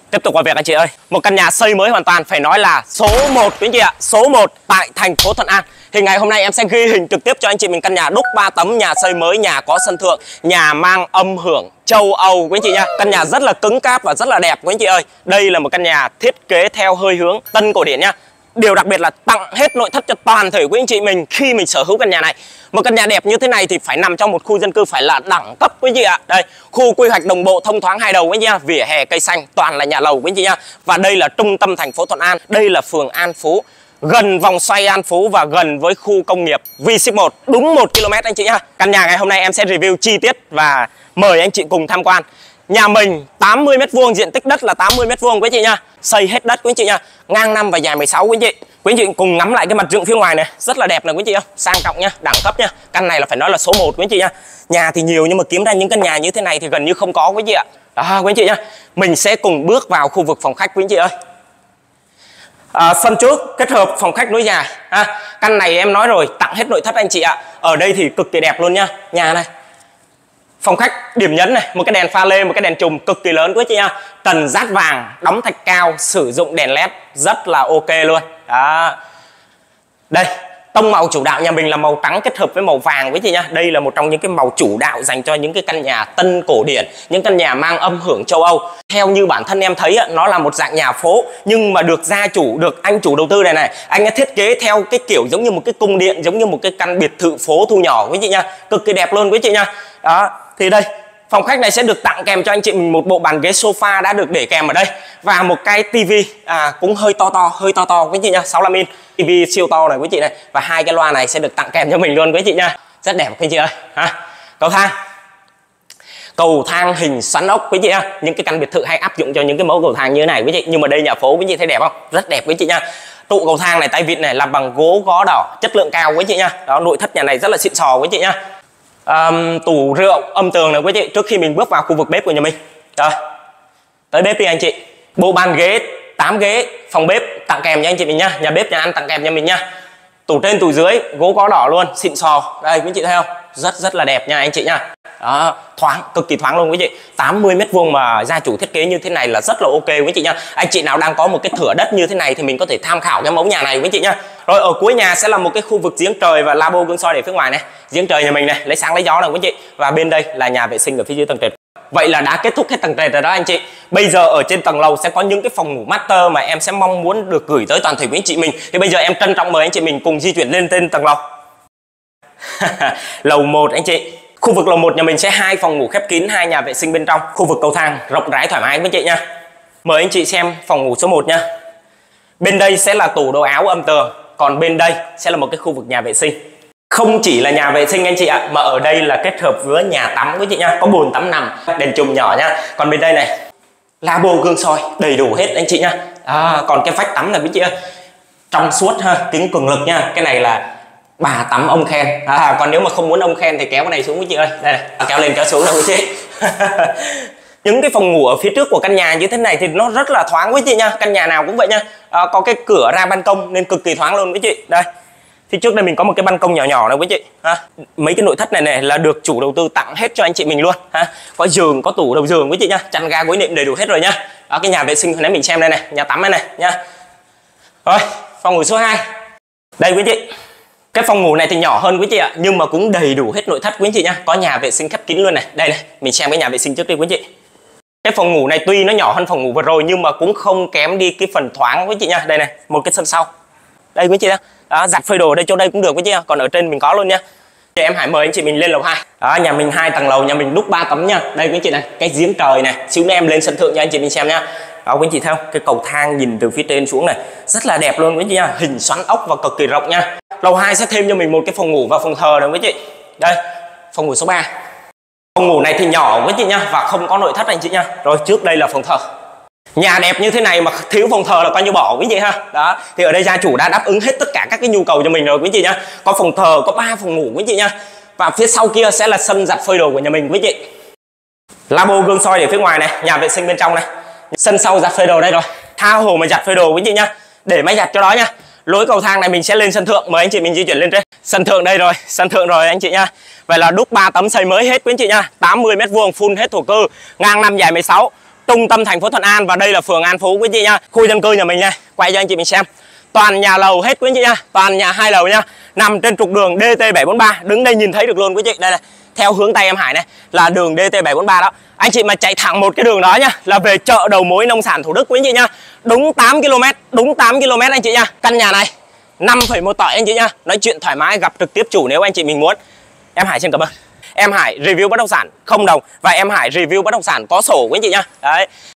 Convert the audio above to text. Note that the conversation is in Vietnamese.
Tiếp tục vào việc anh chị ơi. Một căn nhà xây mới hoàn toàn, phải nói là số 1 quý anh chị ạ. Số 1 tại thành phố Thuận An. Thì ngày hôm nay em sẽ ghi hình trực tiếp cho anh chị mình căn nhà đúc 3 tấm, nhà xây mới, nhà có sân thượng, nhà mang âm hưởng châu Âu quý anh chị nha. Căn nhà rất là cứng cáp và rất là đẹp quý anh chị ơi. Đây là một căn nhà thiết kế theo hơi hướng tân cổ điển nha. Điều đặc biệt là tặng hết nội thất cho toàn thể quý anh chị mình khi mình sở hữu căn nhà này. Một căn nhà đẹp như thế này thì phải nằm trong một khu dân cư phải là đẳng cấp quý anh chị ạ. Đây, khu quy hoạch đồng bộ thông thoáng hai đầu quý anh chị nha, vỉa hè cây xanh, toàn là nhà lầu quý anh chị nha. Và đây là trung tâm thành phố Thuận An, đây là phường An Phú, gần vòng xoay An Phú và gần với khu công nghiệp V-1, đúng 1 km anh chị nhá. Căn nhà ngày hôm nay em sẽ review chi tiết và mời anh chị cùng tham quan. Nhà mình 80 m², diện tích đất là 80 m² quý anh chị nha. Xây hết đất quý anh chị nha, ngang 5 và dài 16 quý anh chị. Quý anh chị cùng ngắm lại cái mặt dựng phía ngoài này, rất là đẹp này quý anh chị không? Sang trọng nha, đẳng cấp nha. Căn này là phải nói là số 1 quý anh chị nha. Nhà thì nhiều nhưng mà kiếm ra những căn nhà như thế này thì gần như không có quý anh chị ạ. Đó quý anh chị nha. Mình sẽ cùng bước vào khu vực phòng khách quý anh chị ơi. Sân trước kết hợp phòng khách nối dài. Căn này em nói rồi, tặng hết nội thất anh chị ạ. Ở đây thì cực kỳ đẹp luôn nha. Nhà này, phòng khách điểm nhấn này, một cái đèn pha lê, một cái đèn chùm cực kỳ lớn quý chị nha. Trần dát vàng, đóng thạch cao, sử dụng đèn led rất là ok luôn. Đó. Đây, tông màu chủ đạo nhà mình là màu trắng kết hợp với màu vàng quý chị nha. Đây là một trong những cái màu chủ đạo dành cho những cái căn nhà tân cổ điển, những căn nhà mang âm hưởng châu Âu. Theo như bản thân em thấy nó là một dạng nhà phố, nhưng mà được gia chủ, được anh chủ đầu tư này anh ấy thiết kế theo cái kiểu giống như một cái cung điện, giống như một cái căn biệt thự phố thu nhỏ quý chị nha. Cực kỳ đẹp luôn quý chị nha. Đó, thì đây, phòng khách này sẽ được tặng kèm cho anh chị mình một bộ bàn ghế sofa đã được để kèm ở đây. Và một cái tivi cũng hơi to quý chị nha, 65 inch. Tivi siêu to này quý chị này. Và hai cái loa này sẽ được tặng kèm cho mình luôn quý chị nha. Rất đẹp quý chị ơi. Cầu thang hình xoắn ốc quý chị nha. Những cái căn biệt thự hay áp dụng cho những cái mẫu cầu thang như thế này quý chị. Nhưng mà đây nhà phố quý chị thấy đẹp không? Rất đẹp quý chị nha. Trụ cầu thang này, tay vịn này làm bằng gỗ gó đỏ, chất lượng cao quý chị nha. Đó, nội thất nhà này rất là xịn sò quý chị nha. Tủ rượu âm tường này quý chị. Trước khi mình bước vào khu vực bếp của nhà mình, rồi tới bếp đi anh chị. Bộ bàn ghế 8 ghế, phòng bếp tặng kèm cho anh chị mình nha. Nhà bếp nhà ăn tặng kèm cho mình nha. Tủ trên tủ dưới gỗ gó đỏ luôn, xịn sò. Đây quý chị thấy không? Rất là đẹp nha anh chị nha. Đó, thoáng, cực kỳ thoáng luôn quý chị. 80 m² mà gia chủ thiết kế như thế này là rất là ok quý chị nha. Anh chị nào đang có một cái thửa đất như thế này thì mình có thể tham khảo cái mẫu nhà này quý chị nha. Rồi ở cuối nhà sẽ là một cái khu vực giếng trời và lavabo gương soi để phía ngoài này. Giếng trời nhà mình này, lấy sáng lấy gió này quý chị. Và bên đây là nhà vệ sinh ở phía dưới tầng trệt. Vậy là đã kết thúc hết tầng trệt rồi đó anh chị. Bây giờ ở trên tầng lầu sẽ có những cái phòng ngủ master mà em sẽ mong muốn được gửi tới toàn thể quý anh chị mình. Thì bây giờ em trân trọng mời anh chị mình cùng di chuyển lên trên tầng lầu. Lầu 1 anh chị. Khu vực lầu 1 nhà mình sẽ 2 phòng ngủ khép kín, 2 nhà vệ sinh bên trong. Khu vực cầu thang rộng rãi thoải mái quý chị nha. Mời anh chị xem phòng ngủ số 1 nha. Bên đây sẽ là tủ đồ áo âm tường, còn bên đây sẽ là một cái khu vực nhà vệ sinh. Không chỉ là nhà vệ sinh anh chị ạ, mà ở đây là kết hợp với nhà tắm quý chị nha. Có bồn tắm nằm, đèn chùm nhỏ nha. Còn bên đây này, lavabo gương soi đầy đủ hết anh chị nha. Còn cái vách tắm này quý chị ơi, trong suốt ha, kính cường lực nha. Cái này là bà tắm ông khen. Còn nếu mà không muốn ông khen thì kéo cái này xuống quý chị ơi. Đây này, kéo lên kéo xuống đâu quý chị. Những cái phòng ngủ ở phía trước của căn nhà như thế này thì nó rất là thoáng quý chị nha. Căn nhà nào cũng vậy nha. Có cái cửa ra ban công nên cực kỳ thoáng luôn quý chị. Đây, thì trước đây mình có một cái ban công nhỏ nhỏ này quý chị. Mấy cái nội thất này là được chủ đầu tư tặng hết cho anh chị mình luôn. Có giường, có tủ đầu giường quý chị nha. Chăn ga gối nệm đầy đủ hết rồi nha. Cái nhà vệ sinh hồi nãy mình xem đây này, nhà tắm đây này nha. Rồi, phòng ngủ số 2. Đây quý chị. Cái phòng ngủ này thì nhỏ hơn quý chị ạ, nhưng mà cũng đầy đủ hết nội thất quý chị nha. Có nhà vệ sinh khép kín luôn này. Đây này, mình xem cái nhà vệ sinh trước đi quý chị. Cái phòng ngủ này tuy nó nhỏ hơn phòng ngủ vừa rồi nhưng mà cũng không kém đi cái phần thoáng quý chị nha. Đây này, một cái sân sau. Đây quý chị nha. Giặt phơi đồ đây, chỗ đây cũng được quý chị nha. Còn ở trên mình có luôn nha. Thì em hãy mời anh chị mình lên lầu 2. Nhà mình 2 tầng lầu, nhà mình đúc 3 tấm nha. Đây quý chị này, cái giếng trời này. Xíu nữa em lên sân thượng cho anh chị mình xem nha. Đó quý chị thấy không? Cái cầu thang nhìn từ phía trên xuống này rất là đẹp luôn quý chị nha. Hình xoắn ốc và cực kỳ rộng nha. Lầu 2 sẽ thêm cho mình một cái phòng ngủ và phòng thờ này quý chị. Đây, phòng ngủ số 3. Phòng ngủ này thì nhỏ quý chị nha và không có nội thất anh chị nha. Rồi trước đây là phòng thờ. Nhà đẹp như thế này mà thiếu phòng thờ là coi như bỏ quý chị ha. Đó, thì ở đây gia chủ đã đáp ứng hết tất cả các cái nhu cầu cho mình rồi quý chị nha. Có phòng thờ, có 3 phòng ngủ quý chị nha. Và phía sau kia sẽ là sân giặt phơi đồ của nhà mình quý chị. Lavabo gương soi để phía ngoài này, nhà vệ sinh bên trong này. Sân sau giặt phơi đồ đây rồi. Tha hồ mà giặt phơi đồ quý chị nha. Để máy giặt cho đó nha. Lối cầu thang này mình sẽ lên sân thượng, mời anh chị mình di chuyển lên trên. Sân thượng đây rồi, sân thượng rồi anh chị nha. Vậy là đúc 3 tấm xây mới hết quý anh chị nha. 80 m² full hết thổ cư, ngang 5 dài 16. trung tâm thành phố Thuận An và đây là phường An Phú quý anh chị nha. Khu dân cư nhà mình nha, quay cho anh chị mình xem. Toàn nhà lầu hết quý anh chị nha, toàn nhà 2 lầu nha. Nằm trên trục đường DT743, đứng đây nhìn thấy được luôn quý chị. Đây này, theo hướng tay em Hải này là đường DT743 đó. Anh chị mà chạy thẳng một cái đường đó nha là về chợ đầu mối nông sản Thủ Đức quý anh chị nha. Đúng 8 km, đúng 8 km anh chị nha. Căn nhà này 5,1 tỏi anh chị nha. Nói chuyện thoải mái, gặp trực tiếp chủ nếu anh chị mình muốn. Em Hải xin cảm ơn. Em Hải review bất động sản không đồng và em Hải review bất động sản có sổ quý anh chị nha. Đấy.